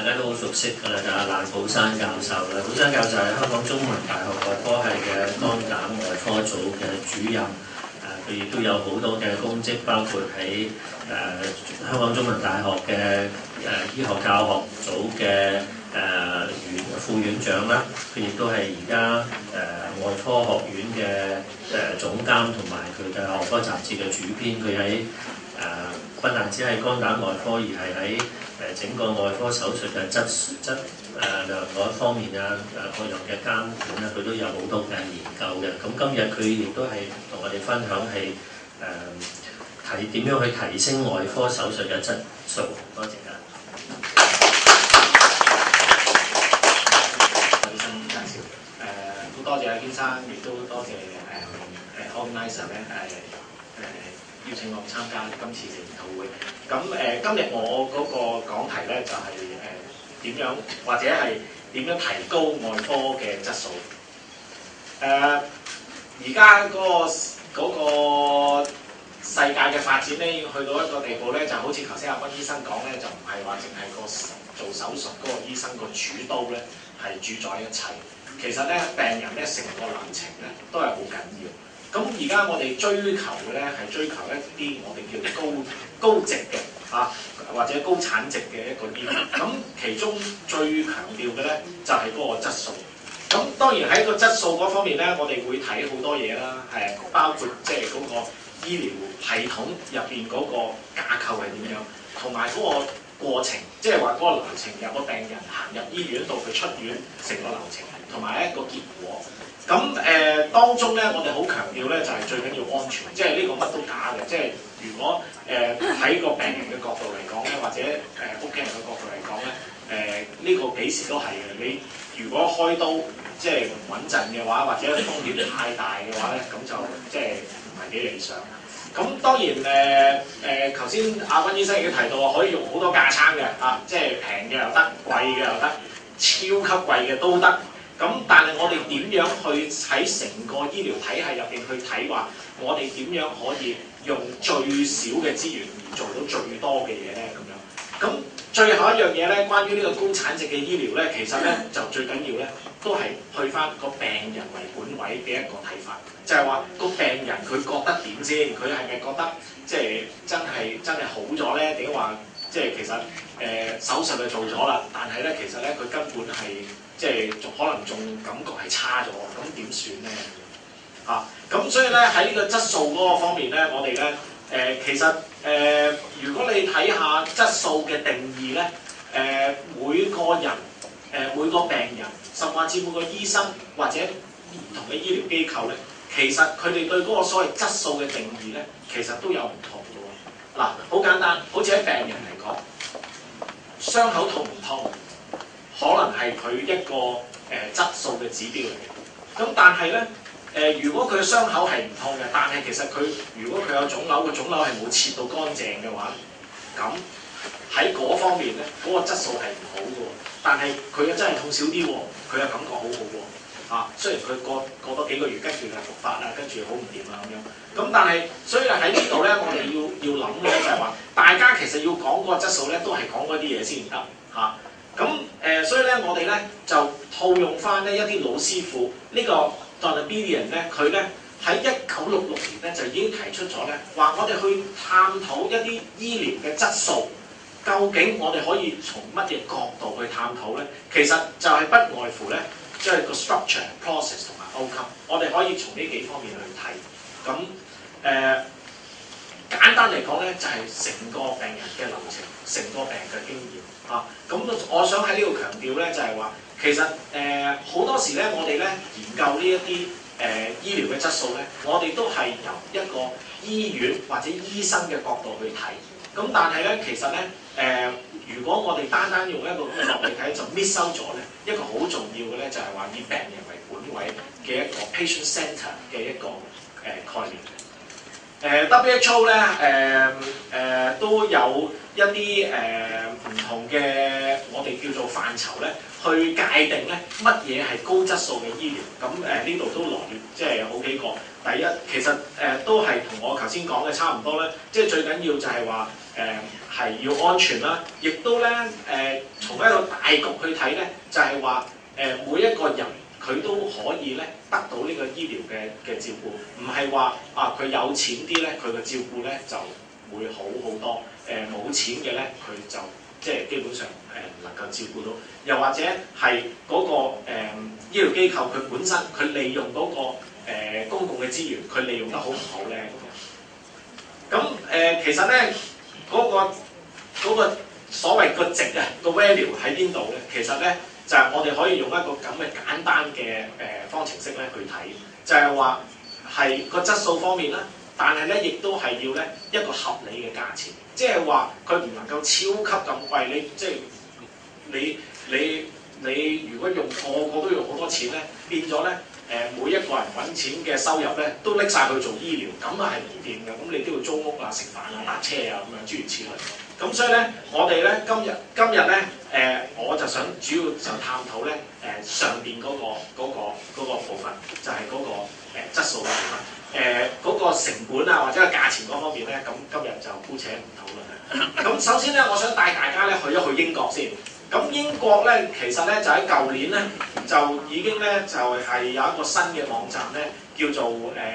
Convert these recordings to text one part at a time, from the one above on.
家都好熟悉㗎啦，就係蘭普山教授啦。普山教授係香港中文大學外科系嘅肝膽外科組嘅主任。佢亦都有好多嘅公職，包括喺香港中文大學嘅醫學教學組嘅副院長啦。佢亦都係而家外科學院嘅總監，同埋佢嘅外科雜誌嘅主編。佢喺不但只係肝膽外科，而係喺整個外科手術嘅質量嗰方面啊，各樣嘅監管啊，佢都有好多嘅研究嘅。咁今日佢亦都係同我哋分享係點樣去提升外科手術嘅質素。多謝啊！ 醫生介紹，好多謝阿堅生，亦都多謝organizer 咧邀請我參加今次嘅研討會。咁今日我嗰個講題咧就係點樣或者係點樣提高外科嘅質素。而家嗰個世界嘅發展咧，去到一個地步咧，就好似頭先阿君醫生講咧，就唔係話淨係個做手術嗰個醫生個主刀咧係主宰一切。其實咧，病人咧成個流程咧都係好緊要。咁而家我哋追求嘅咧係追求一啲我哋叫做高值嘅或者高產值嘅一個醫療。咁其中最強調嘅咧就係嗰個質素。咁當然喺個質素嗰方面咧，我哋會睇好多嘢啦，包括即係嗰個醫療系統入邊嗰個架構係點樣，同埋嗰個過程，即係話嗰個流程，由個病人行入醫院到佢出院成個流程，同埋一個結果。咁當中咧，我哋好強調咧，就係最緊要安全，即係呢個乜都假嘅。即係如果喺個病人嘅角度嚟講咧，或者屋企人嘅角度嚟講咧，呢個幾時都係嘅。你如果開刀即係唔穩陣嘅話，或者風險太大嘅話咧，咁就即係唔係幾理想。咁當然頭先阿君醫生已經提到話，可以用好多架撐嘅即係平嘅又得，貴嘅又得，超級貴嘅都得。咁但係我哋點樣去喺成個醫療體系入邊去睇話，我哋點樣可以用最少嘅資源而做到最多嘅嘢咧？咁樣。咁最後一樣嘢咧，關於呢個高產值嘅醫療咧，其實咧就最緊要咧，都係去翻個病人為本位嘅一個睇法，就係話個病人佢覺得點先？佢係咪覺得即係真係好咗咧？定話即係其實手術就做咗啦，但係咧其實咧佢根本係即係可能仲感覺係差咗，咁點算咧？咁所以咧喺呢個質素嗰個方面咧，我哋咧其實如果你睇下質素嘅定義咧，每個人每個病人，甚至每個醫生或者唔同嘅醫療機構咧，其實佢哋對嗰個所謂質素嘅定義咧，其實都有唔同嘅喎。嗱，好簡單，好似喺病人嚟講，傷口痛唔痛，可能係佢一個質素嘅指標嚟嘅。咁但係咧，如果佢嘅傷口係唔痛嘅，但係其實如果佢有腫瘤，個腫瘤係冇切到乾淨嘅話，咁喺嗰方面咧，嗰個質素係唔好嘅喎。但係佢又真係痛少啲喎，佢嘅感覺好好喎。雖然佢過多幾個月，跟住就復發啦，跟住好唔掂啦咁樣。咁但係，所以喺呢度咧，我哋要諗嘅就係話，大家其實要講嗰個質素咧，都係講嗰啲嘢先得嚇。所以咧，我哋咧就套用翻呢一啲老師傅，呢個 Donabilian 咧，佢咧喺1966年咧就已經提出咗咧，話我哋去探討一啲醫療嘅質素，究竟我哋可以從乜嘢角度去探討咧？其實就係不外乎咧，即係個 structure、process 同埋 outcome，我哋可以從呢幾方面去睇。咁簡單嚟講咧，就係成個病人嘅流程，成個病人嘅經驗。咁我想喺呢度強調咧，就係話其實好多時咧，我哋咧研究呢一啲醫療嘅質素咧，我哋都係由一個醫院或者醫生嘅角度去睇。咁但係咧，其實咧如果我哋單單用一個角度去睇，就 miss 收咗咧一個好重要嘅咧，就係話以病人為本位嘅一個 patient center 嘅一個概念。WHO 咧都有一啲唔同嘅我哋叫做範疇咧，去界定咧乜嘢係高質素嘅醫療。咁呢度都羅列即係好幾個。第一，其實都係同我頭先講嘅差唔多咧，即係最緊要就係話係要安全啦，亦都咧從一個大局去睇咧，就係話每一個人佢都可以咧得到呢個醫療嘅照顧，唔係話佢有錢啲咧，佢嘅照顧咧就會好好多。冇錢嘅咧，佢就即係基本上唔能夠照顧到，又或者係嗰個醫療機構佢本身佢利用嗰個公共嘅資源，佢利用得好唔好咧咁樣。咁其實咧嗰個所謂個值啊個 value 喺邊度咧？其實咧就係我哋可以用一個咁嘅簡單嘅方程式咧去睇，就係話係個質素方面啦。但係咧，亦都係要咧一個合理嘅價錢，即係話佢唔能夠超級咁貴。你即係你如果用個個都用好多錢咧，變咗咧每一個人揾錢嘅收入咧都拎晒去做醫療，咁啊係唔掂嘅。咁你都要租屋啊、食飯啊、搭車啊咁樣諸如此類。咁所以咧，我哋咧今日咧我就想主要就探討咧上邊嗰個部分，就係嗰個質素嘅部分。嗰個成本啊，或者個價錢嗰方面咧，咁今日就姑且唔討論啦。咁首先咧，我想帶大家咧去一去英國先。咁英國咧，其實咧就喺舊年咧，就已經咧就係有一個新嘅網站咧，叫做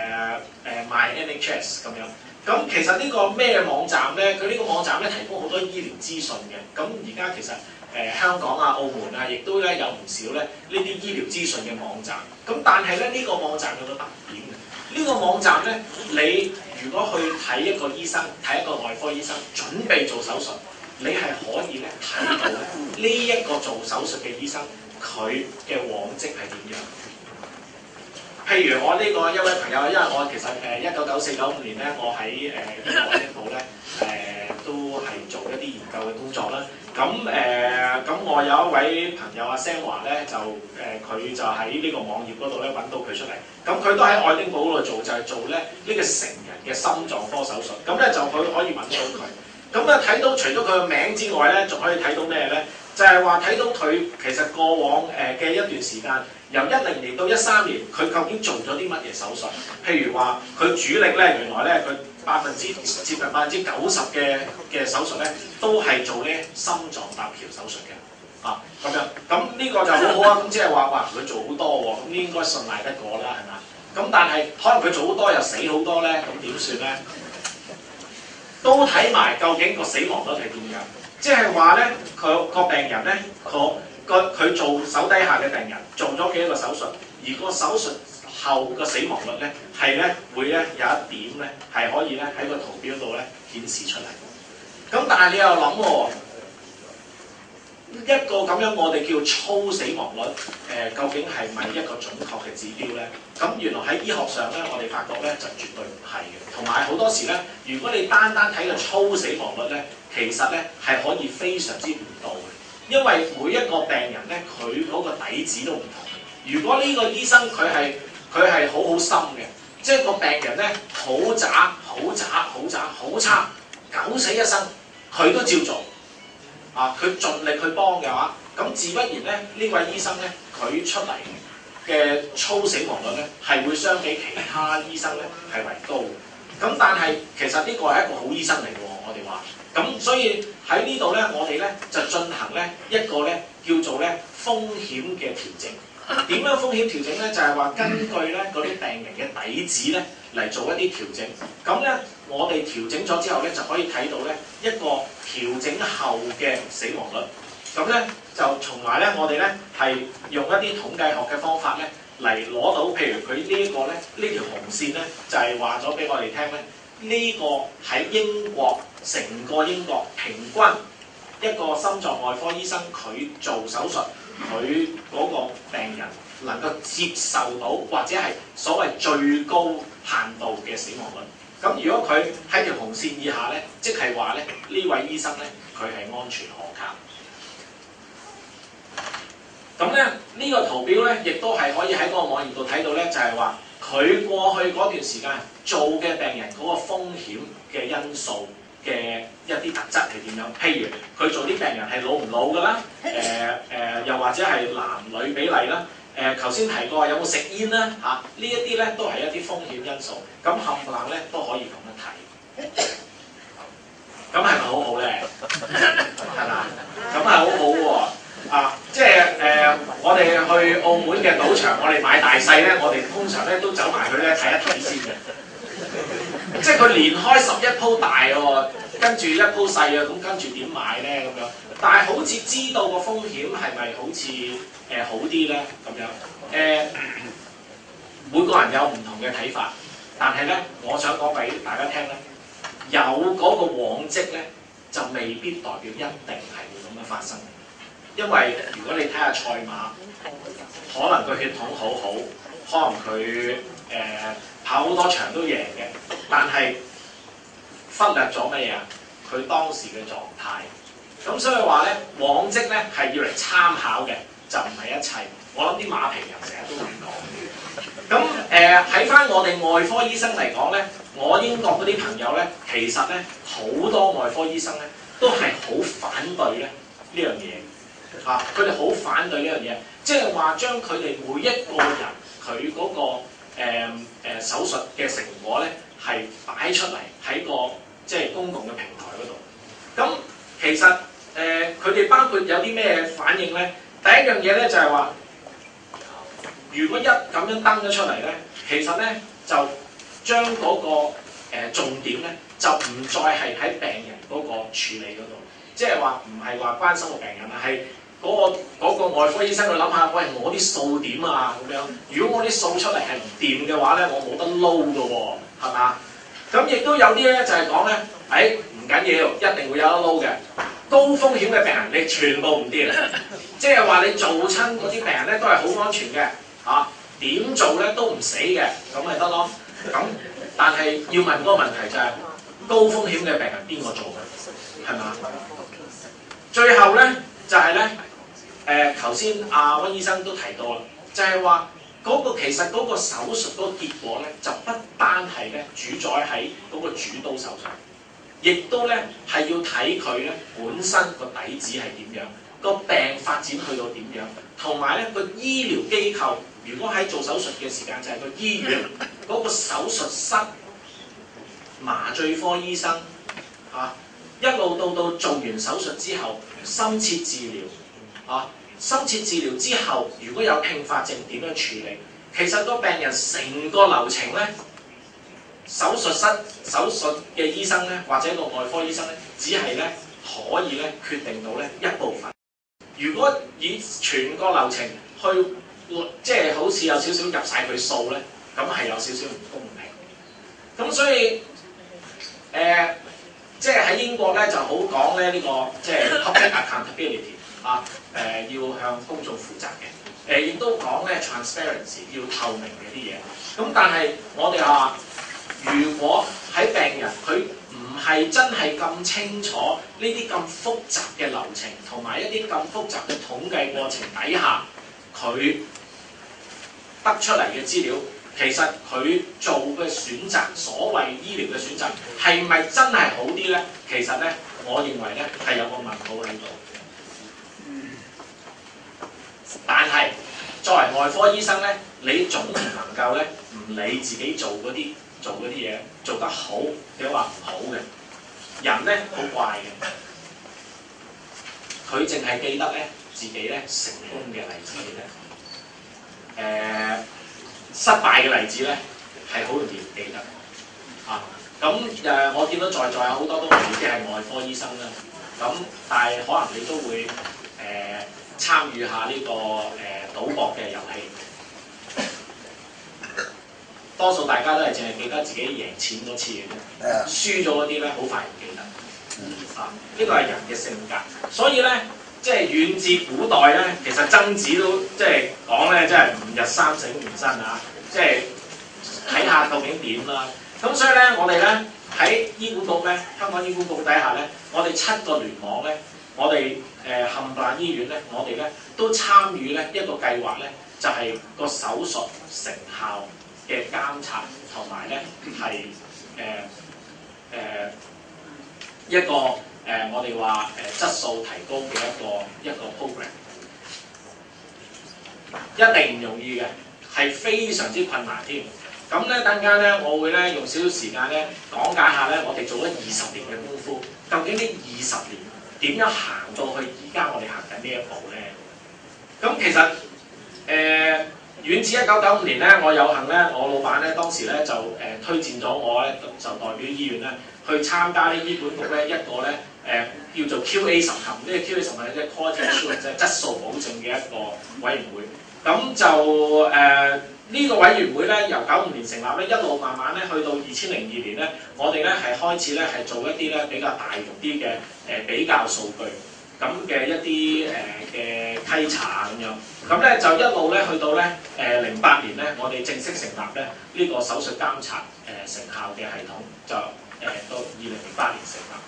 My NHS 咁樣。咁其實呢個咩網站咧？佢呢個網站咧提供好多醫療資訊嘅。咁而家其實香港啊、澳門啊，亦都咧有唔少咧呢啲醫療資訊嘅網站。咁但係咧呢個網站有個特點嘅。呢個網站咧，你如果去睇一個醫生，睇一個外科醫生，準備做手術，你係可以咧睇到咧呢一個做手術嘅醫生佢嘅往績係點樣。譬如我呢個一位朋友，因為我其實1994-95年咧，我喺英國愛丁堡咧都係做一啲研究嘅工作啦。咁我有一位朋友阿 Sam 華咧，就佢就喺呢個網頁嗰度咧揾到佢出嚟。咁佢都喺愛丁堡嗰度做，就係做咧呢個成人嘅心臟科手術。咁咧就佢可以揾到佢。咁咧睇到除咗佢嘅名之外咧，仲可以睇到咩咧？就係話睇到佢其實過往嘅一段時間，由10年到13年，佢究竟做咗啲乜嘢手術？譬如話佢主力咧，原來咧佢接近90%嘅手術咧，都係做咧心臟搭橋手術嘅。咁樣，咁呢個就好好啊！咁即係話，哇，佢做好多喎，咁應該信賴得過啦，係嘛？咁但係可能佢做好多又死好多咧，咁點算咧？都睇埋究竟個死亡率係點樣？即係話咧，佢個病人咧，佢做手底下嘅病人做咗幾多個手術，而個手術後個死亡率咧係咧會咧有一點咧係可以咧喺個圖表度咧顯示出嚟。咁但係你又諗喎，一個咁樣我哋叫粗死亡率，究竟係咪一個準確嘅指標咧？咁原來喺醫學上咧，我哋發覺咧就絕對唔係嘅。同埋好多時咧，如果你單睇個粗死亡率咧，其實咧係可以非常之唔到嘅，因為每一個病人咧佢嗰個底子都唔同。如果呢個醫生佢係好心嘅，即係個病人咧好渣、好差，九死一生，佢都照做。佢盡力去幫嘅話，咁自不然咧，呢位醫生咧，佢出嚟嘅粗死亡率咧，係會相比其他醫生咧係為高嘅。咁但係其實呢個係一個好醫生嚟嘅喎，我哋話。咁所以喺呢度咧，我哋咧就進行咧一個咧叫做咧風險嘅調整。點樣風險調整咧？就係話根據咧嗰啲病人嘅底子咧嚟做一啲調整。咁咧我哋調整咗之後咧，就可以睇到咧一個調整後嘅死亡率。咁咧就從來咧我哋咧係用一啲統計學嘅方法咧嚟攞到，譬如佢呢一個咧呢條紅線咧就係話咗俾我哋聽咧，呢個喺英國成個英國平均一個心臟外科醫生佢做手術，佢嗰個病人能夠接受到或者係所謂最高限度嘅死亡率。咁如果佢喺條紅線以下咧，即係話咧呢位醫生咧佢係安全可靠。咁咧呢個圖表咧，亦都係可以喺嗰個網頁度睇到咧，就係話佢過去嗰段時間做嘅病人嗰個風險嘅因素嘅一啲特質係點樣？譬如佢做啲病人係老唔老㗎啦，又或者係男女比例啦，頭先提過有冇食煙啦嚇，呢一啲咧都係一啲風險因素。咁冚唪唥咧都可以咁樣睇。咁係咪好好咧？係嘛？咁係好好喎。 即係我哋去澳門嘅賭場，我哋買大細咧，我哋通常咧都走埋去咧睇一睇先嘅。即係佢連開11鋪大喎，跟住一鋪細啊，咁跟住點買咧咁樣？但係好似知道個風險係咪好似好啲咧咁樣？每個人有唔同嘅睇法，但係咧，我想講俾大家聽咧，有嗰個往績咧，就未必代表一定係會咁樣發生。因為如果你睇下賽馬，可能佢血統好好，可能佢跑好多場都贏嘅，但係忽略咗乜嘢啊？佢當時嘅狀態。咁所以話咧，往績咧係要嚟參考嘅，就唔係一切。我諗啲馬評人成日都會講。咁喺翻我哋外科醫生嚟講咧，我英國嗰啲朋友咧，其實咧好多外科醫生咧都係好反對咧呢樣嘢嚇，佢哋好反對呢樣嘢，即係話將佢哋每一個人佢嗰個手術嘅成果咧係擺出嚟喺個即係公共嘅平台嗰度。咁其實佢哋包括有啲咩反應咧？第一樣嘢咧就係話，如果一咁樣登咗出嚟咧，其實咧就將嗰個重點咧就唔再係喺病人嗰個處理嗰度，即係話唔係話關心個病人啊，係嗰個外科醫生去諗下，喂，我啲數點啊咁樣？如果我啲數出嚟係唔掂嘅話咧，我冇得撈㗎喎，係嘛？咁亦都有啲咧就係講咧，唔緊要，一定會有得撈嘅。高風險嘅病人你全部唔掂，即係話你做親嗰啲病人咧都係好安全嘅，點做咧都唔死嘅，咁咪得咯。咁但係要問嗰個問題就係、高風險嘅病人邊個做嘅？係嘛？最後咧就係咧頭先阿温醫生都提到啦，就係話嗰個其實嗰個手術嗰個結果咧就不單係咧主宰喺嗰個主刀手上。亦都咧係要睇佢咧本身個底子係點樣，個病發展去到點樣，同埋咧個醫療機構，如果喺做手術嘅時間就係個醫院嗰個手術室麻醉科醫生一路到做完手術之後，深切治療深切治療之後，如果有併發症點樣處理？其實個病人成個流程咧。手術室手術嘅醫生咧，或者個外科醫生咧，只係咧可以咧決定到咧一部分。如果以全個流程去即係好似有少少入晒佢數咧，咁係有少少唔公平。咁所以即係喺英國咧就好講咧呢個即係 public accountability 要向公眾負責嘅。亦都講咧 transparency 要透明嘅啲嘢。咁但係我哋話。如果喺病人佢唔係真係咁清楚呢啲咁複雜嘅流程，同埋一啲咁複雜嘅統計過程底下，佢得出嚟嘅資料，其實佢做嘅選擇，所謂醫療嘅選擇，係咪真係好啲咧？其實咧，我認為咧係有個問號喺度。但係作為外科醫生咧，你總唔能夠咧唔理自己做嗰啲嘢做得好，定話唔好嘅人咧好怪嘅，佢淨係記得咧自己咧成功嘅例子嘅啫，失敗嘅例子咧係好容易唔記得咁我見到在座有好多都未必係外科醫生啦，咁但係可能你都會參與下呢個賭博嘅遊戲。多數大家都係淨係記得自己贏錢嗰次嘅啫，輸咗嗰啲咧好快唔記得。呢個係人嘅性格，所以咧即係遠至古代咧，其實曾子都即係講咧，即係吾日三省吾身即係睇下究竟點啦。咁所以咧，我哋咧喺醫管局咧，香港醫管局底下咧，我哋7個聯網咧，我哋冚唪唥醫院咧，我哋咧都參與咧一個計劃咧，就係個手術成效嘅監察，同埋咧係一個我哋話質素提高嘅一個 program， 一定唔容易嘅，係非常之困難添。咁咧等間咧，我會咧用少少時間咧講解下咧，我哋做咗20年嘅功夫，究竟呢20年點樣行到去而家我哋行緊呢一步咧？ 咁其實遠至1995年咧，我有幸咧，我老闆咧當時咧就推薦咗我咧，就代表醫院咧去參加呢醫管局咧一個咧叫做 QA 審核，呢個 QA 審核咧即係 Quality Assurance 即係質素保證嘅一個委員會。咁就呢個委員會咧由95年成立咧，一路慢慢咧去到2002年咧，我哋咧係開始咧係做一啲咧比較大型啲嘅比較數據。咁嘅一啲嘅稽查咁樣，咁咧就一路咧去到咧08年咧，我哋正式成立咧呢個手術監察成效嘅系統，就到2008年成立。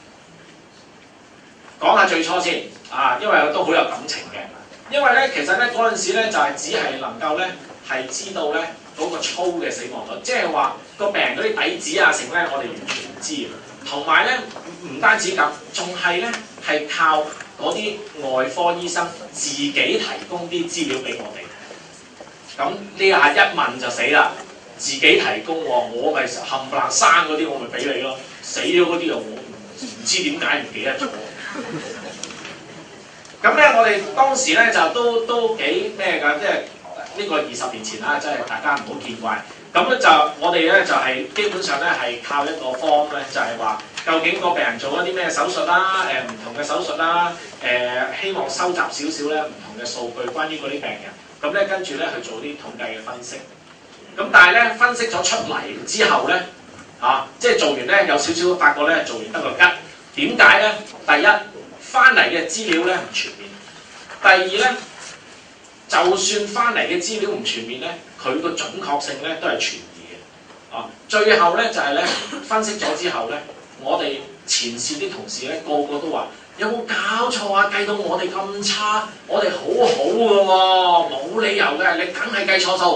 講下最初先啊，因為都好有感情嘅，因為咧其實咧嗰陣時咧就係只係能夠咧係知道咧嗰個粗嘅死亡率，即係話個病人嗰啲底子啊成咧，我哋完全唔知。同埋咧唔單止咁，仲係咧係靠嗰啲外科醫生自己提供啲資料俾我哋。咁呢下一問就死啦，自己提供喎，我咪冚唪唥生嗰啲我咪俾你咯，死咗嗰啲又我唔知點解唔記得咗。咁咧我哋當時咧就都幾咩㗎，即係呢個20年前啦，即係大家唔好見怪。咁咧就我哋咧就係基本上咧係靠一個 form 咧，就係話究竟個病人做咗啲咩手術啦，唔同嘅手術啦，希望收集少少咧唔同嘅數據關於嗰啲病人，咁咧跟住咧去做啲統計嘅分析。咁但係咧分析咗出嚟之後咧，即係做完咧有少少發覺咧做完得個吉。點解咧？第一，翻嚟嘅資料咧唔全面；第二咧，就算翻嚟嘅資料唔全面咧，佢個準確性咧都係存疑嘅。最後咧就係咧分析咗之後咧，我哋前線啲同事咧個個都話：有冇搞錯啊？計到我哋咁差，我哋好好嘅喎，冇理由嘅，你梗係計錯數。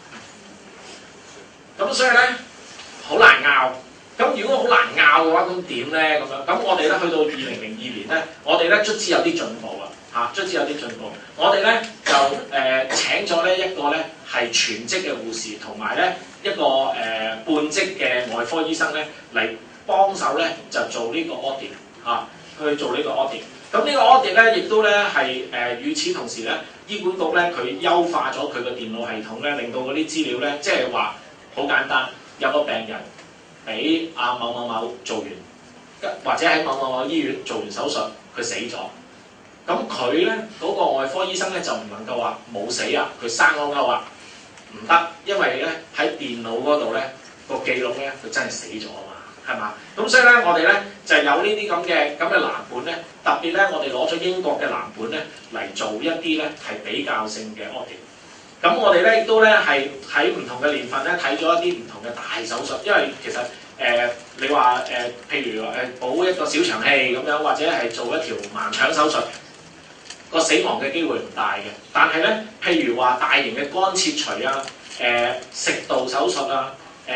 咁所以咧好難拗。咁如果好難拗嘅話，咁點咧？咁樣咁我哋咧去到2002年咧，我哋咧卒之有啲進步啦，卒之有啲進步。我哋咧就請咗咧一個咧係全職嘅護士，同埋咧一個半職嘅外科醫生咧嚟幫手咧就做呢個 audit 去做呢個 audit。咁呢個 audit 咧亦都咧係與此同時咧，醫管局咧佢優化咗佢個電腦系統咧，令到嗰啲資料咧即係話好簡單，有個病人俾某某某做完，或者喺某某某醫院做完手術，佢死咗。咁佢咧嗰個外科醫生咧就唔能夠話冇死啊，佢生勾勾啊，唔得，因為咧喺電腦嗰度咧個記錄咧佢真係死咗啊嘛，係嘛？咁所以咧我哋咧就有呢啲咁嘅藍本咧，特別咧我哋攞咗英國嘅藍本咧嚟做一啲咧係比較性嘅 audit。咁我哋咧亦都咧係喺唔同嘅年份咧睇咗一啲唔同嘅大手術，因為其實你話譬如補一個小腸氣咁樣，或者係做一條盲腸手術，個死亡嘅機會唔大嘅。但係咧，譬如話大型嘅肝切除啊、食道手術啊、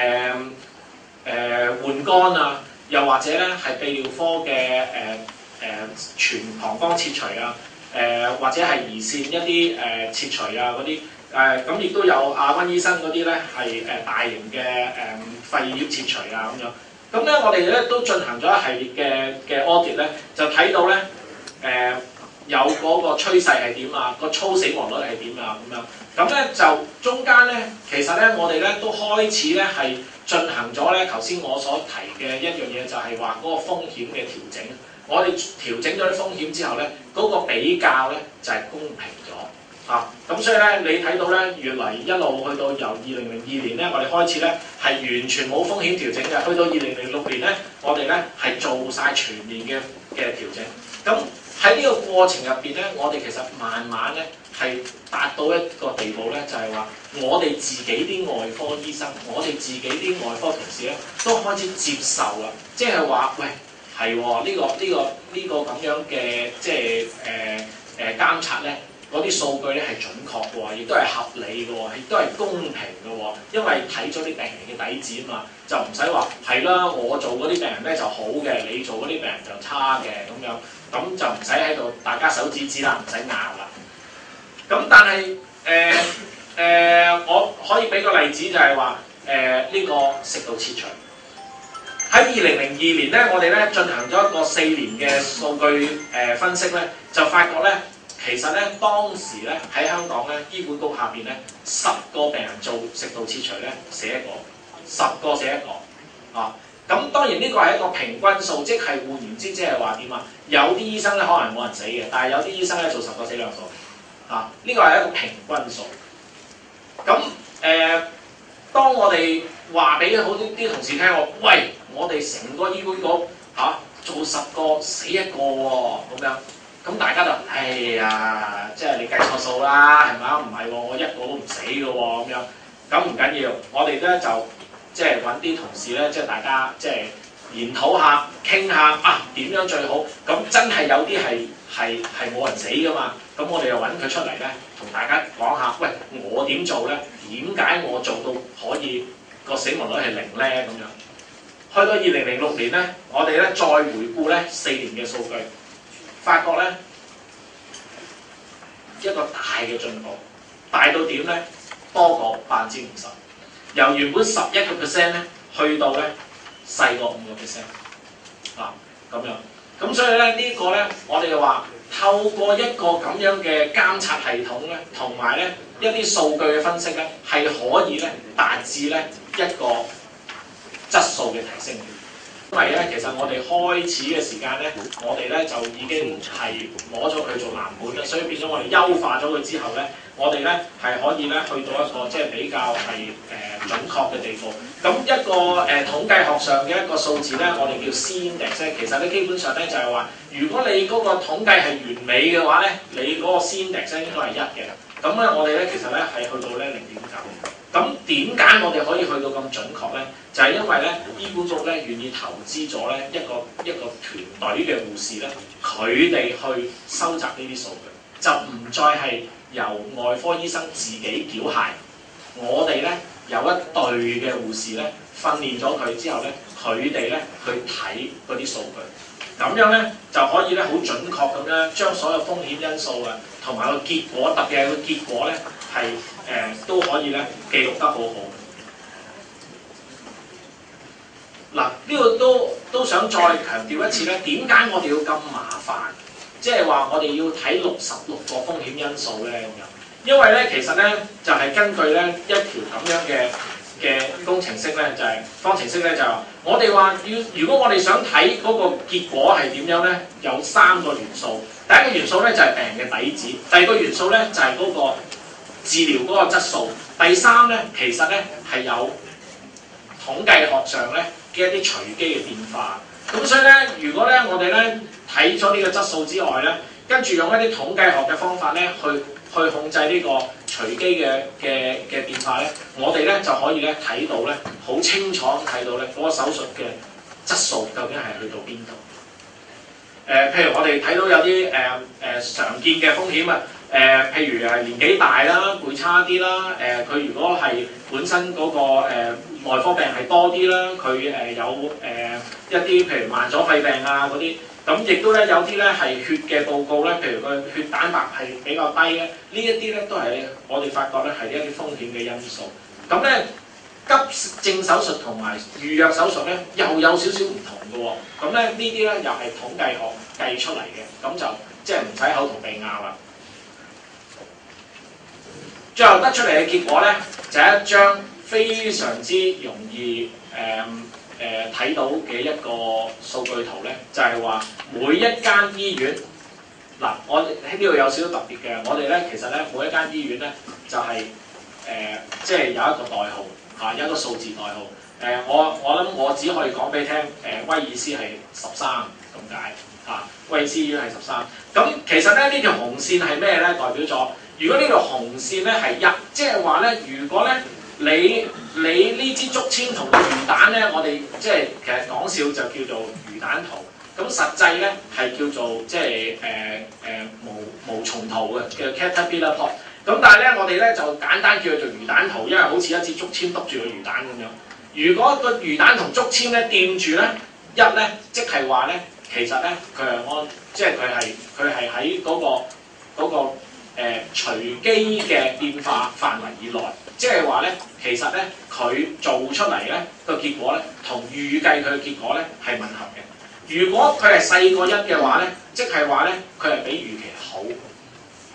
換肝啊，又或者咧係泌尿科嘅全膀胱切除啊，或者係胰腺一啲切除啊嗰啲。咁亦都有溫醫生嗰啲咧係大型嘅肺葉切除啊咁樣。咁咧我哋咧都進行咗一系列嘅 audit 咧，就睇到咧有嗰個趨勢係點啊，個粗死亡率係點啊咁樣。咁咧就中間咧其實咧我哋咧都開始咧係進行咗咧頭先我所提嘅一樣嘢，就係話嗰個風險嘅調整。我哋調整咗啲風險之後咧，嗰個比較咧就係公平咗。咁所以咧，你睇到咧，越嚟一路去到由2002年咧，我哋開始咧係完全冇風險調整嘅，去到2006年咧，我哋咧係做晒全面嘅調整。咁喺呢個過程入邊咧，我哋其實慢慢咧係達到一個地步咧，就係話我哋自己啲外科醫生，我哋自己啲外科同事咧，都開始接受啦，即係話喂係喎，呢個咁樣嘅即係監察咧。嗰啲數據咧係準確嘅喎，亦都係合理嘅喎，亦都係公平嘅喎，因為睇咗啲病人嘅底子啊嘛，就唔使話係啦，我做嗰啲病人咧就好嘅，你做嗰啲病人就差嘅咁樣，咁就唔使喺度大家手指指啦，唔使拗啦。咁但係我可以俾個例子就係話呢個食道切除喺2002年咧，我哋咧進行咗一個4年嘅數據分析咧，就發覺咧。 其實咧當時咧喺香港咧醫管局下邊咧10個病人做食道切除咧死一個，10個死一個啊。咁當然呢個係一個平均數，即係換言之，即係話點啊？有啲醫生咧可能冇人死嘅，但係有啲醫生咧做10個死2個啊。呢個係一個平均數。咁當我哋話俾好啲同事聽喎，喂，我哋成個醫管局做10個死1個喎，咁樣。咁大家就哎呀，即係你計錯數啦，係咪啊？唔係喎，我1個都唔死嘅喎，咁樣。咁唔緊要，我哋咧就即係揾啲同事咧，即係大家即係研討下、傾下啊點樣最好。咁真係有啲係冇人死噶嘛。咁我哋又揾佢出嚟咧，同大家講下，喂，我點做咧？點解我做到可以個死亡率係0咧？咁樣。去到2006年咧，我哋咧再回顧咧4年嘅數據。發覺咧一個大嘅進步，大到點咧？多過50%，由原本11%咧，去到咧細過5%啊咁樣。咁所以咧呢個咧，我哋就話透過一個咁樣嘅監察系統咧，同埋咧一啲數據嘅分析咧，係可以咧達至咧一個質素嘅提升。因為咧，其實我哋開始嘅時間咧，我哋咧就已經係攞咗佢做藍本啦，所以變咗我哋優化咗佢之後咧，我哋咧係可以咧去到一個即係比較係準確嘅地步。咁一個統計學上嘅一個數字咧，我哋叫 C-index， 其實咧基本上咧就係話，如果你嗰個統計係完美嘅話咧，你嗰個 C-index 應該係1嘅。咁咧我哋咧其實咧係去到咧0.9。咁點解我哋可以去到咁準確咧？就係因為咧醫管局咧願意投資咗咧一個團隊嘅護士咧，佢哋去收集呢啲數據，就唔再係由外科醫生自己繳械。我哋咧有一隊嘅護士咧訓練咗佢之後咧，佢哋咧去睇嗰啲數據，咁樣咧就可以咧好準確咁樣將所有風險因素啊，同埋個結果，特別係個結果咧係都可以咧記錄得好好。嗱，呢個都想再強調一次咧，點解我哋要咁麻煩？即係話我哋要睇66個風險因素咧咁樣。因為咧其實咧就係根據咧一條咁樣嘅工程式咧，就係方程式咧就係話，我哋話如果我哋想睇嗰個結果係點樣咧，有3個元素。第一個元素咧就係病人嘅底子，第二個元素咧就係嗰個治療嗰個質素，第3咧其實咧係有統計學上咧嘅一啲隨機嘅變化。咁所以咧，如果咧我哋咧睇咗呢個質素之外咧，跟住用一啲統計學嘅方法咧去控制呢個隨機嘅變化咧，我哋咧就可以咧睇到咧好清楚睇到咧嗰個手術嘅質素究竟係去到邊度。譬如我哋睇到有啲常見嘅風險啊，譬如年紀大啦，會差啲啦，佢如果係本身嗰個內科病係多啲啦，佢有一啲譬如慢阻肺病啊嗰啲，咁亦都咧有啲咧係血嘅報告咧，譬如個血蛋白係比較低咧，呢一啲咧都係我哋發覺咧係一啲風險嘅因素。咁咧急症手術同埋預約手術咧又有少少唔同嘅喎，咁咧呢啲咧又係統計學計出嚟嘅，咁就即係唔使口同鼻拗啦。最後得出嚟嘅結果咧，就係一張非常之容易睇到嘅一個數據圖咧，就係話每一間醫院嗱，我喺呢度有少少特別嘅，我哋咧其實咧每一間醫院咧就係即係有一個代號嚇，有一個數字代號。我諗我只可以講俾你聽，威爾斯係13咁解嚇，威爾斯醫院係13。咁其實咧呢條紅線係咩咧？代表咗如果呢條紅線咧係1，即係話咧，如果咧你呢支竹籤同個魚蛋咧，我哋即係其實講笑就叫做魚蛋圖。咁實際咧係叫做即係無蟲圖嘅，叫 caterpillar plot。咁但係咧我哋咧就簡單叫佢做魚蛋圖，因為好似一支竹籤篤住個魚蛋咁樣。如果個魚蛋同竹籤咧掂住咧1咧，即係話咧其實咧佢係即係佢係喺嗰個隨機嘅變化範圍以內，即係話咧其實咧佢做出嚟咧個結果咧同預計佢嘅結果咧係吻合嘅。如果佢係細過1嘅話咧，即係話咧佢係比預期好。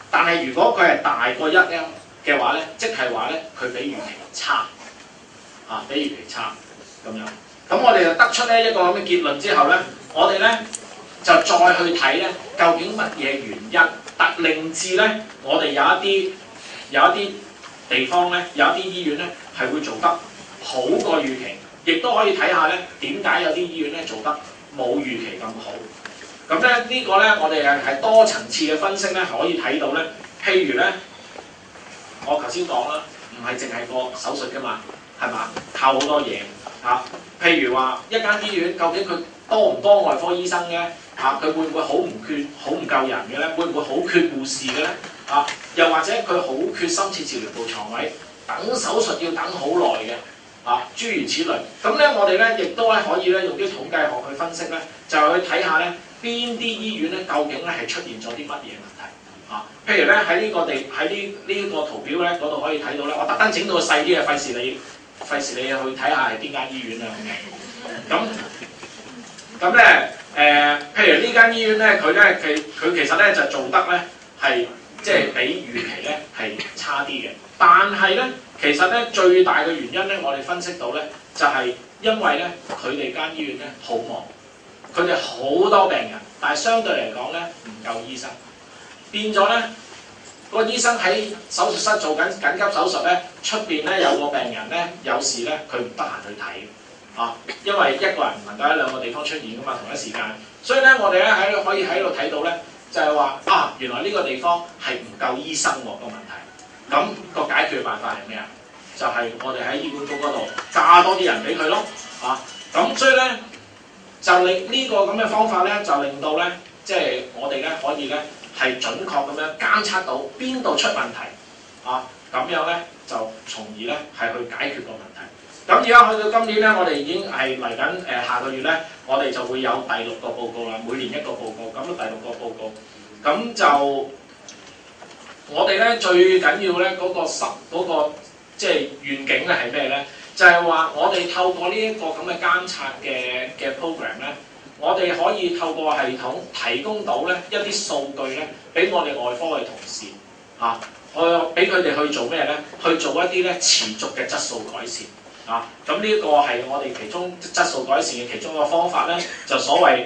但係如果佢係大過1 M 嘅話咧，即係話咧佢比預期差，比預期差咁樣。咁我哋就得出咧一個咁嘅結論之後咧，我哋咧就再去睇咧究竟乜嘢原因令至咧我哋有一啲地方咧，有一啲醫院咧係會做得好過預期，亦都可以睇下咧點解有啲醫院咧做得冇預期咁好。咁咧呢個咧我哋係多層次嘅分析咧可以睇到咧，譬如咧我頭先講啦，唔係淨係個手術噶嘛，係嘛？靠好多嘢嚇。譬如話一間醫院究竟佢多唔多外科醫生嘅嚇？佢會唔會好唔夠人嘅咧？會唔會好缺護士嘅咧？又或者佢好缺深切治療部床位，等手術要等好耐嘅諸如此類。咁咧我哋咧亦都咧可以咧用啲統計學去分析咧，就去睇下咧邊啲醫院咧究竟咧係出現咗啲乜嘢問題譬如咧喺呢個圖表咧嗰度可以睇到咧，我特登整到細啲嘅，費事你去睇下係邊間醫院啊咁咧譬如呢間醫院咧，佢其實咧就做得咧係即係比預期咧係差啲嘅，但係咧其實咧最大嘅原因咧，我哋分析到咧就係因為咧佢哋間醫院咧好忙，佢哋好多病人，但係相對嚟講咧唔夠醫生，變咗咧個醫生喺手術室做緊緊急手術咧，出邊咧有個病人咧有事咧，佢唔得閒去睇因為一個人唔能夠喺兩個地方出現噶嘛，同一時間，所以咧我哋咧可以喺度睇到咧，就係話原來呢個地方係唔夠醫生個問題，咁個解決辦法係咩啊？就係我哋喺醫管局嗰度加多啲人俾佢咯咁所以咧就令呢個咁嘅方法咧，就令到咧即係我哋咧可以咧係準確咁樣監測到邊度出問題咁樣咧就從而咧係去解決個問題。咁而家去到今年咧，我哋已經係嚟緊下個月咧，我哋就會有第6個報告啦，每年一個報告。咁第6個報告，咁就我哋咧最緊要咧嗰個即係願景咧係咩咧？就係話我哋透過呢一個咁嘅監察嘅 program 咧，我哋可以透過系統提供到咧一啲數據咧，俾我哋外科嘅同事俾佢哋去做咩咧？去做一啲咧持續嘅質素改善咁呢個係我哋其中質素改善嘅其中一個方法咧，就所謂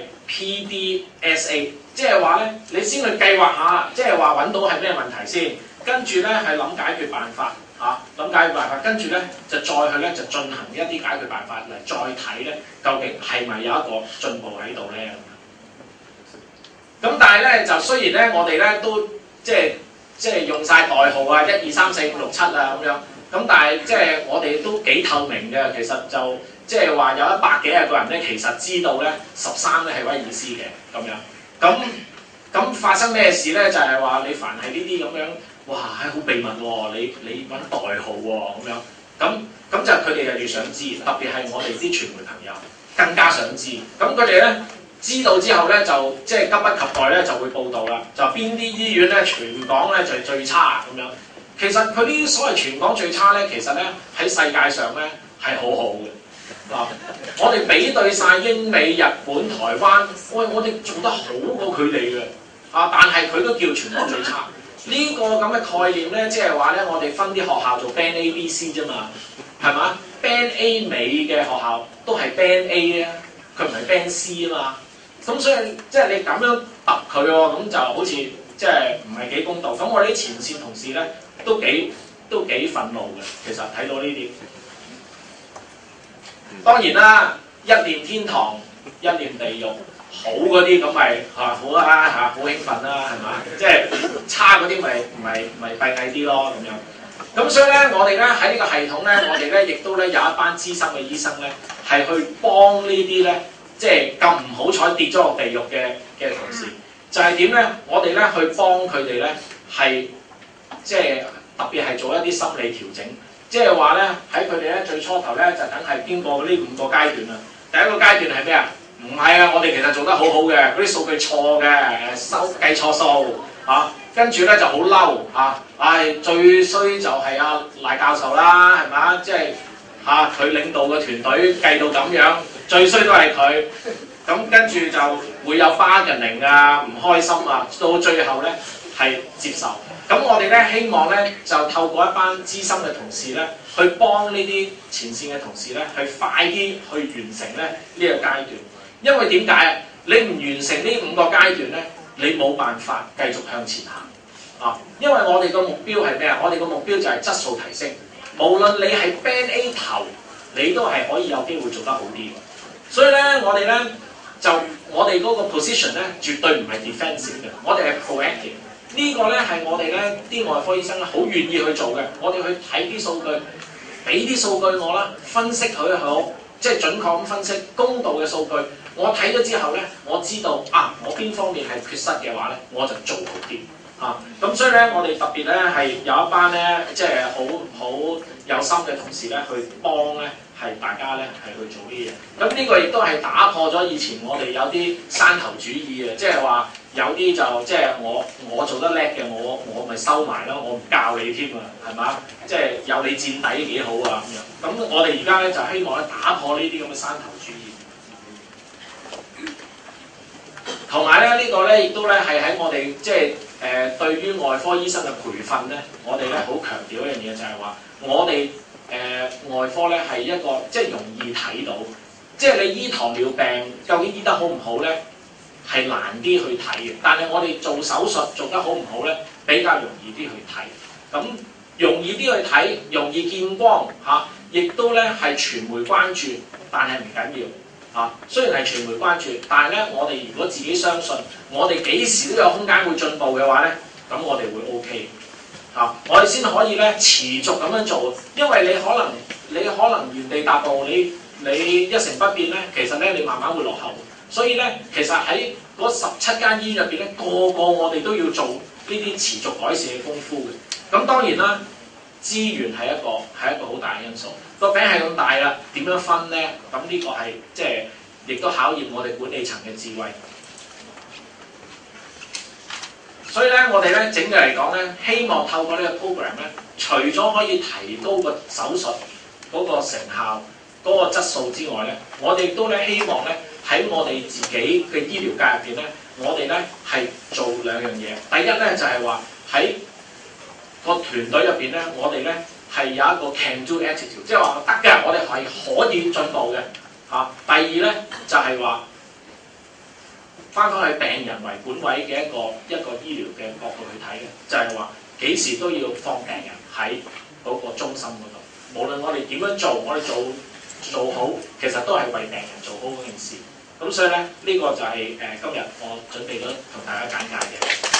PDSA， 即係話咧你先去計劃下，即係話揾到係咩問題先，跟住咧係諗解決辦法跟住咧就再去咧就進行一啲解決辦法嚟再睇咧，究竟係咪有一個進步喺度咧咁但係咧就雖然咧我哋咧都即係用晒代號1、2、3、4、5、6、7咁樣，咁但係即係我哋都幾透明嘅，其實就即係話有100幾廿個人咧，其實知道咧13咧係威爾斯嘅咁樣，咁發生咩事咧？就係話你凡係呢啲咁樣，哇係好秘密喎，你揾代號喎咁樣，咁就佢哋就越想知，特別係我哋啲傳媒朋友更加想知，咁佢哋咧知道之後咧就即係急不及待咧就會報導啦，就邊啲醫院咧全港咧就最差咁樣。其實佢呢啲所謂全港最差咧，其實咧喺世界上咧係好好嘅我哋比對晒英美、日本、台灣，我哋做得好過佢哋嘅但係佢都叫全港最差。呢個咁嘅概念咧，即係話咧，我哋分啲學校做 Band A、B、C 啫嘛，係嘛 ？Band A 美嘅學校都係 Band A 啊，佢唔係 Band C 啊嘛。咁所以即係你咁樣揼佢喎，咁就好似即係唔係幾公道。咁我哋啲前線同事咧都幾憤怒嘅，其實睇到呢啲。當然啦，一念天堂，一念地獄，好嗰啲咁咪好啦好興奮啦，係嘛？即係差嗰啲咪閉翳啲咯咁樣。咁所以咧，我哋咧喺呢個系統咧，我哋咧亦都咧有一班資深嘅醫生咧，係去幫呢啲咧，即係咁唔好彩跌咗落地獄嘅同事，就係點咧？我哋咧去幫佢哋咧係即係特別係做一啲心理調整。即係話咧，喺佢哋咧最初頭咧就梗係經過呢5個階段啦。第一個階段係咩啊？唔係我哋其實做得好好嘅，嗰啲數據錯嘅，計錯數跟住咧就好嬲最衰就係賴教授啦，係咪？即係佢領導嘅團隊計到咁樣，最衰都係佢。咁跟住就會有bargaining唔開心到最後咧係接受。咁我哋咧希望咧就透過一班資深嘅同事咧，去幫呢啲前線嘅同事咧，去快啲去完成咧呢個階段。因為點解啊？你唔完成呢5個階段咧，你冇辦法繼續向前行啊！因為我哋個目標係咩啊？我哋個目標就係質素提升。無論你係 Band A 頭，你都係可以有機會做得好啲。所以咧，我哋咧我哋嗰個 position 咧，絕對唔係 defensive 嘅，我哋係 proactive。呢個咧係我哋咧啲外科醫生咧好願意去做嘅。我哋去睇啲數據，俾啲數據我啦，分析佢好，即係準確咁分析，公道嘅數據。我睇咗之後咧，我知道啊，我邊方面係缺失嘅話咧，我就做好啲啊。咁所以咧，我哋特別咧係有一班咧，即係好有心嘅同事咧，去幫咧係大家咧係去做呢啲嘢。咁呢個亦都係打破咗以前我哋有啲山頭主義嘅，即係話有啲就即係我做得叻嘅，我咪收埋咯，我唔教你添啊，係嘛？即係有你墊底幾好啊咁樣。咁我哋而家咧就希望咧打破呢啲咁嘅山頭主義。同埋咧，呢個咧亦都咧係喺我哋即係對於外科醫生嘅培訓咧，我哋咧好強調一樣嘢，就係話我哋外科咧係一個即係容易睇到，即係你醫糖尿病究竟醫得好唔好咧，係難啲去睇嘅。但係我哋做手術做得好唔好咧，比較容易啲去睇。咁容易啲去睇，容易見光嚇，亦都咧係傳媒關注，但係唔緊要。雖然係傳媒關注，但係咧，我哋如果自己相信，我哋幾時都有空間會進步嘅話咧，咁我哋會 OK 我哋先可以咧持續咁樣做。因為你可能原地踏步，你一成不變咧，其實咧你慢慢會落後。所以咧，其實喺嗰17間醫院入邊咧，個我哋都要做呢啲持續改善嘅功夫嘅。咁當然啦，資源係一個好大嘅因素。個餅係咁大啦，點樣分咧？咁呢個係即係亦都考驗我哋管理層嘅智慧。所以咧，我哋咧整嘅嚟講咧，希望透過呢個 program 咧，除咗可以提高個手術嗰個成效、嗰個質素之外咧，我哋亦都咧希望咧喺我哋自己嘅醫療界入邊咧，我哋咧係做2樣嘢。第一咧就係話喺個團隊入邊咧，我哋咧係有一個 can do attitude， 即係話得嘅，我哋係可以進步嘅第二咧就係話翻返去病人為本位嘅一個醫療嘅角度去睇咧，就係話幾時都要放病人喺嗰個中心嗰度。無論我哋點樣做，我哋做好，其實都係為病人做好嗰件事。咁所以咧，呢個就係今日我準備咗同大家簡介嘅。